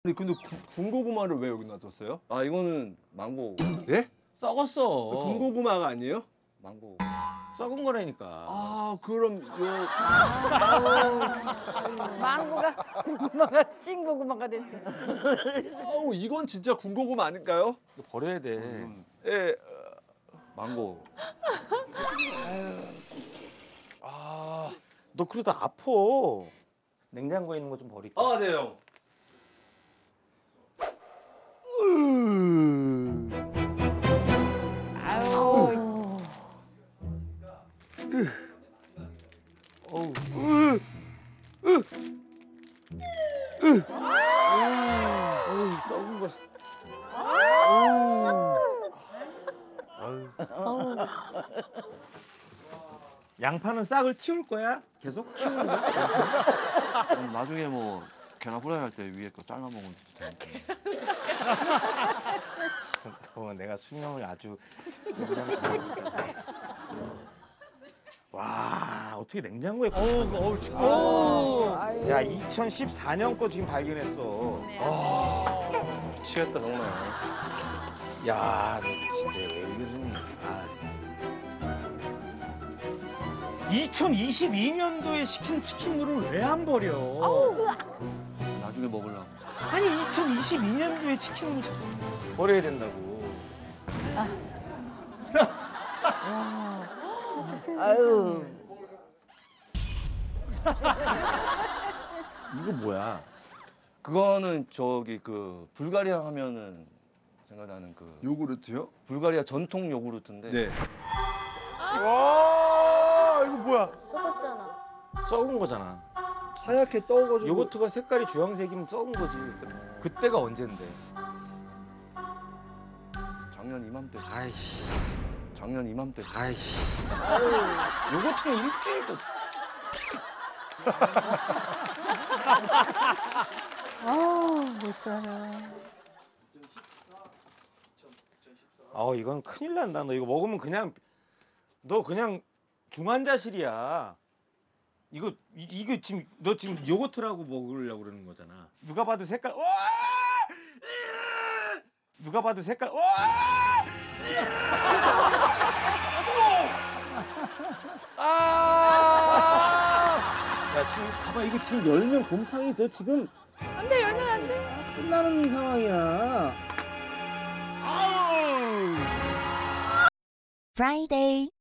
아니 근데 군고구마를 왜 여기 놔뒀어요? 아 이거는 망고. 예? 썩었어. 군고구마가 아니에요? 망고. 썩은 거라니까. 아 그럼 요 망고가 고구마가 찐 고구마가 됐어요. 아우 이건 진짜 군고구마 아닐까요? 이거 버려야 돼. 예. 망고. 아, 너 그러다 아파. 냉장고에 있는 거 좀 버릴게. 네 형. 아유. 어우. 어우, 썩은 거. 양파는 싹을 틔울 거야? 계속 키우는 거야? 그럼 나중에 뭐 계란 후라이 할 때 위에 거 잘라 먹으면 되니까. 내가 수명을 아주 와, 어떻게 냉장고에 야, 2014년 거 지금 발견했어. 미치겠다 정말. 야, 너 진짜 왜 이러니? 2022년도에 시킨 치킨물을 왜 안 버려? 나중에 먹으려고. 아니 2022년도에 치킨물 버려야 된다고. 아유. 이거 뭐야? 그거는 저기 그 불가리아 하면은 생각나는 그 요구르트요? 불가리아 전통 요구르트인데. 네. 와, 이거 뭐야? 썩었잖아. 썩은 거잖아. 하얗게 떠가지고. 요거트가 색깔이 주황색이면 썩은 거지. 그때가 언젠데? 작년 이맘때. 아이씨, 작년 이맘때. 아이씨. 요거트는 일주일도. 못 살아. 이건 큰일 난다. 너 이거 먹으면 그냥 너 그냥 중환자실이야. 이거 지금 너 지금 요거트라고 먹으려고 그러는 거잖아. 누가 봐도 색깔 누가 봐도 색깔 야, 지금 봐봐. 이거 지금 열면 곰팡이 너 지금 안 돼, 열면 안 돼. 끝나는 상황이야. Friday.